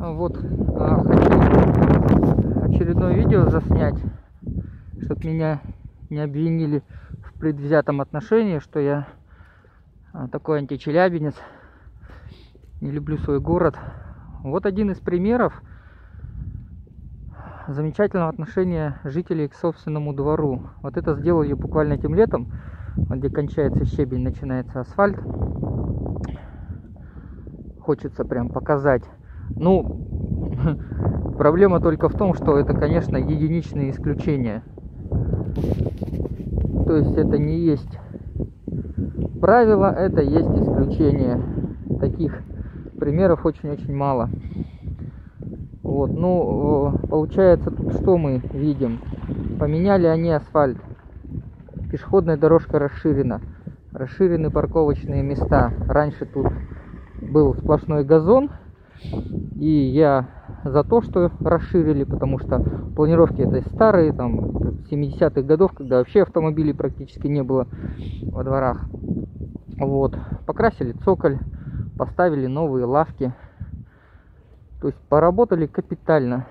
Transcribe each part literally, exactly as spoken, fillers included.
Вот а, хочу очередное видео заснять, чтобы меня не обвинили в предвзятом отношении, что я а, такой античелябинец, не люблю свой город. Вот один из примеров замечательного отношения жителей к собственному двору. Вот это сделали буквально этим летом, где кончается щебень, начинается асфальт. Хочется прям показать. Ну, проблема только в том, что это, конечно, единичные исключения. То есть это не есть правило, это есть исключение. Таких примеров очень-очень мало. Вот, ну, получается, тут что мы видим? Поменяли они асфальт. Пешеходная дорожка расширена. Расширены парковочные места. Раньше тут был сплошной газон. И я за то, что расширили, потому что планировки это старые, там, семидесятых годов, когда вообще автомобилей практически не было во дворах. Вот. Покрасили цоколь, поставили новые лавки. То есть поработали капитально.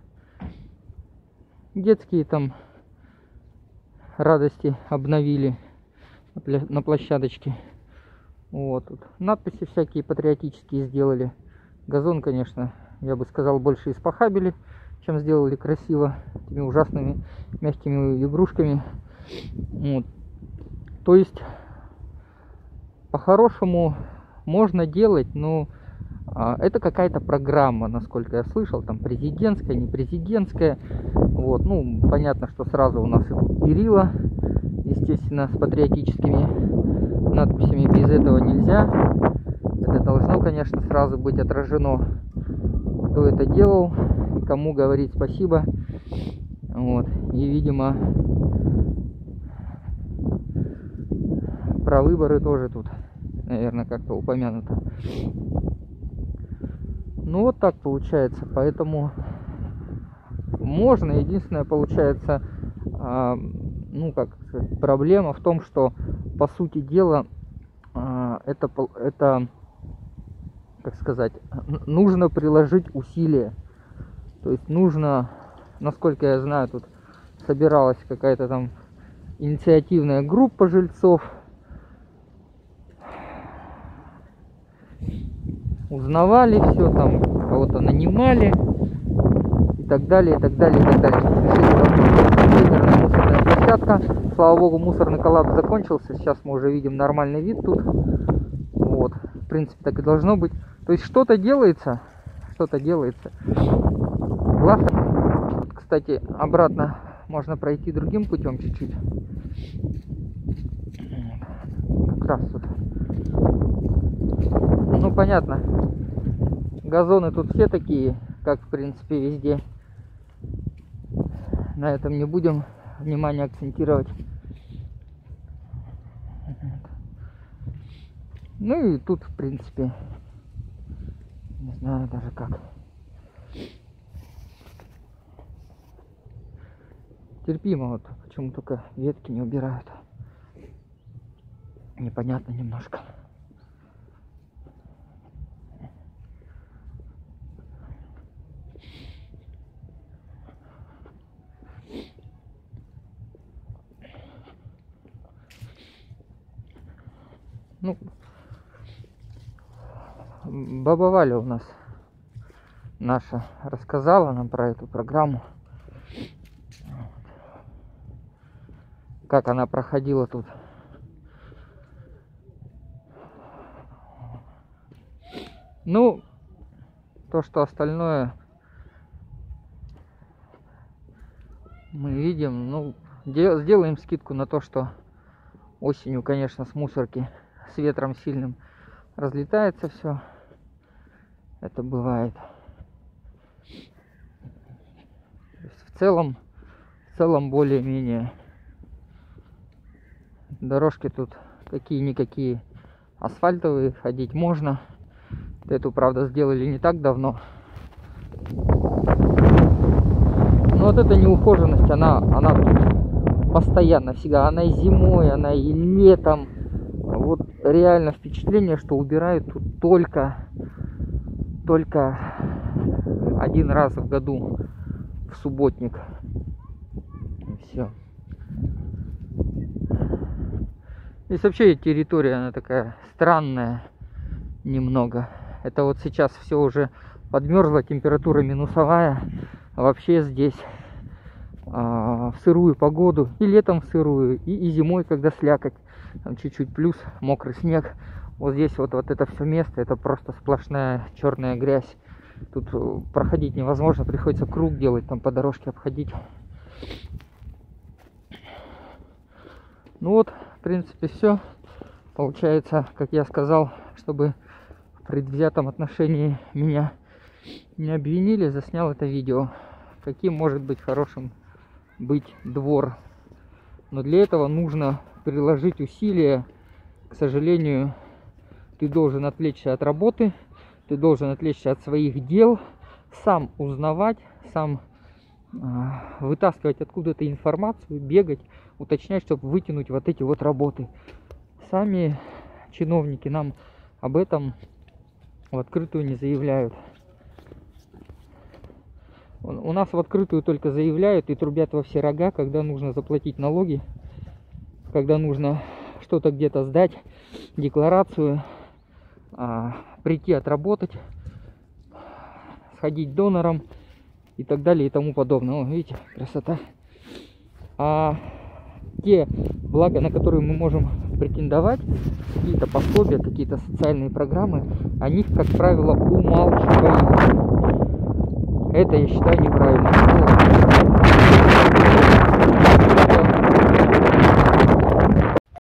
Детские там радости обновили на площадочке. Вот. Тут надписи всякие патриотические сделали. Газон, конечно, я бы сказал, больше испохабили, чем сделали красиво этими ужасными мягкими игрушками. Вот. То есть, по-хорошему можно делать, но а, это какая-то программа, насколько я слышал, там президентская, не президентская. Вот. Ну, понятно, что сразу у нас идут перила, естественно, с патриотическими надписями, без этого нельзя. Это должно, конечно, сразу быть отражено, кто это делал и кому говорить спасибо. Вот. И, видимо, про выборы тоже тут, наверное, как-то упомянуто. Ну, вот так получается. Поэтому можно. Единственное, получается, а, ну, как сказать, проблема в том, что, по сути дела, а, это, это как сказать, нужно приложить усилия. То есть нужно, насколько я знаю, тут собиралась какая-то там инициативная группа жильцов. Узнавали все, там кого-то нанимали и так далее, и так далее, и так далее. Решили, мусорная площадка. Слава богу, мусорный коллапс закончился. Сейчас мы уже видим нормальный вид тут. Вот. В принципе, так и должно быть. То есть что-то делается, что-то делается. Классно. Вот, кстати, обратно можно пройти другим путем чуть-чуть. Как раз тут. Ну, понятно. Газоны тут все такие, как, в принципе, везде. На этом не будем внимание акцентировать. Ну и тут, в принципе, не знаю даже как. Терпимо, вот почему только ветки не убирают. Непонятно немножко. Ну, баба Валя у нас наша рассказала нам про эту программу, как она проходила тут. Ну, то, что остальное мы видим, ну, сделаем скидку на то, что осенью, конечно, с мусорки с ветром сильным разлетается все. Это бывает. В целом, в целом более-менее. Дорожки тут какие-никакие асфальтовые, ходить можно. Эту, правда, сделали не так давно. Но вот эта неухоженность, она, она тут постоянно, всегда. Она и зимой, она и летом. Вот реально впечатление, что убирают тут только, только один раз в году в субботник. И все. Здесь вообще территория, она такая странная немного. Это вот сейчас все уже подмерзло, температура минусовая. А вообще здесь а, в сырую погоду, и летом в сырую, и, и зимой, когда слякоть, там чуть-чуть плюс, мокрый снег. Вот здесь вот, вот это все место, это просто сплошная черная грязь. Тут проходить невозможно, приходится круг делать, там по дорожке обходить. Ну вот, в принципе, все. Получается, как я сказал, чтобы в предвзятом отношении меня не обвинили, заснял это видео. Каким может быть хорошим быть двор. Но для этого нужно приложить усилия. К сожалению, ты должен отвлечься от работы, ты должен отвлечься от своих дел, сам узнавать, сам э, вытаскивать откуда-то информацию, бегать, уточнять, чтобы вытянуть вот эти вот работы. Сами чиновники нам об этом в открытую не заявляют. У нас в открытую только заявляют и трубят во все рога, когда нужно заплатить налоги, когда нужно что-то где-то сдать, декларацию, а, прийти отработать, сходить донором и так далее и тому подобное. О, видите, красота. А те блага, на которые мы можем претендовать, какие-то пособия, какие-то социальные программы, о них, как правило, умалчивают. Это, я считаю, неправильно.